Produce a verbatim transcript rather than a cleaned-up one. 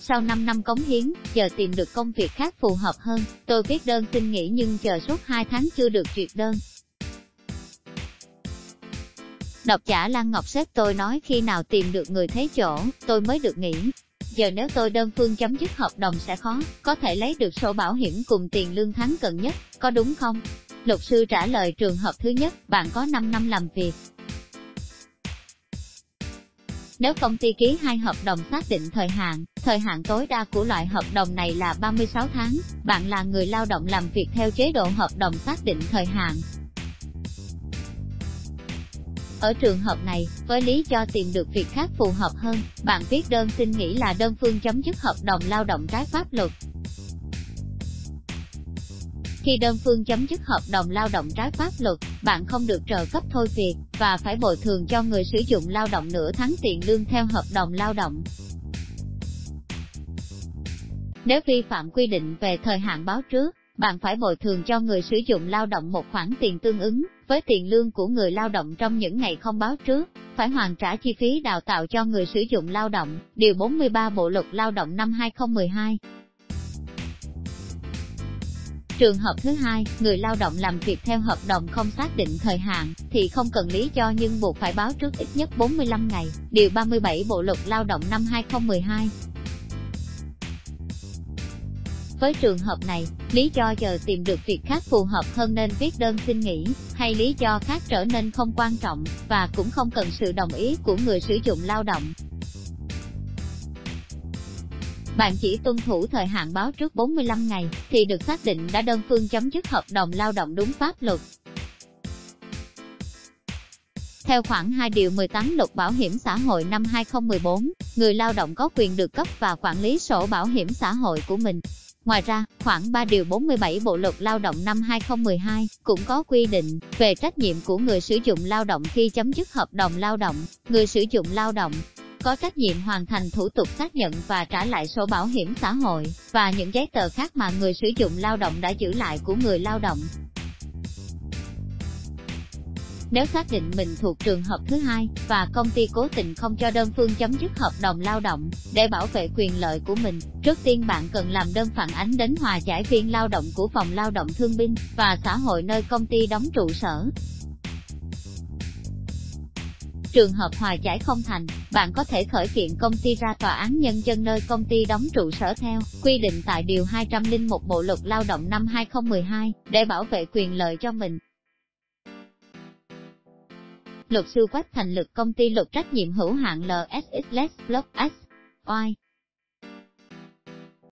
Sau năm năm cống hiến, giờ tìm được công việc khác phù hợp hơn, tôi viết đơn xin nghỉ nhưng chờ suốt hai tháng chưa được duyệt đơn. Độc giả Lan Ngọc sếp tôi nói khi nào tìm được người thế chỗ, tôi mới được nghỉ. Giờ nếu tôi đơn phương chấm dứt hợp đồng sẽ khó, có thể lấy được sổ bảo hiểm cùng tiền lương tháng cận nhất, có đúng không? Luật sư trả lời trường hợp thứ nhất, bạn có năm năm làm việc. Nếu công ty ký hai hợp đồng xác định thời hạn, thời hạn tối đa của loại hợp đồng này là ba mươi sáu tháng, bạn là người lao động làm việc theo chế độ hợp đồng xác định thời hạn. Ở trường hợp này, với lý do tìm được việc khác phù hợp hơn, bạn viết đơn xin nghỉ là đơn phương chấm dứt hợp đồng lao động trái pháp luật. Khi đơn phương chấm dứt hợp đồng lao động trái pháp luật, bạn không được trợ cấp thôi việc, và phải bồi thường cho người sử dụng lao động nửa tháng tiền lương theo hợp đồng lao động. Nếu vi phạm quy định về thời hạn báo trước, bạn phải bồi thường cho người sử dụng lao động một khoản tiền tương ứng với tiền lương của người lao động trong những ngày không báo trước, phải hoàn trả chi phí đào tạo cho người sử dụng lao động, điều bốn mươi ba Bộ luật Lao động năm hai không một hai. Trường hợp thứ hai, người lao động làm việc theo hợp đồng không xác định thời hạn, thì không cần lý do nhưng buộc phải báo trước ít nhất bốn mươi lăm ngày, điều ba mươi bảy Bộ luật Lao động năm hai không một hai. Với trường hợp này, lý do giờ tìm được việc khác phù hợp hơn nên viết đơn xin nghỉ, hay lý do khác trở nên không quan trọng, và cũng không cần sự đồng ý của người sử dụng lao động. Bạn chỉ tuân thủ thời hạn báo trước bốn mươi lăm ngày, thì được xác định đã đơn phương chấm dứt hợp đồng lao động đúng pháp luật. Theo khoản hai điều mười tám Luật Bảo hiểm xã hội năm hai không một bốn, người lao động có quyền được cấp và quản lý sổ bảo hiểm xã hội của mình. Ngoài ra, khoản ba điều bốn mươi bảy Bộ luật Lao động năm hai không một hai cũng có quy định về trách nhiệm của người sử dụng lao động khi chấm dứt hợp đồng lao động. Người sử dụng lao động có trách nhiệm hoàn thành thủ tục xác nhận và trả lại sổ bảo hiểm xã hội và những giấy tờ khác mà người sử dụng lao động đã giữ lại của người lao động. Nếu xác định mình thuộc trường hợp thứ hai, và công ty cố tình không cho đơn phương chấm dứt hợp đồng lao động, để bảo vệ quyền lợi của mình, trước tiên bạn cần làm đơn phản ánh đến hòa giải viên lao động của Phòng Lao động Thương binh và Xã hội nơi công ty đóng trụ sở. Trường hợp hòa giải không thành, bạn có thể khởi kiện công ty ra Tòa án Nhân dân nơi công ty đóng trụ sở theo quy định tại điều hai trăm lẻ một Bộ luật Lao động năm hai không một hai, để bảo vệ quyền lợi cho mình. Luật sư Quách thành lập công ty luật trách nhiệm hữu hạn lờ ét ích Let's Block S. Y.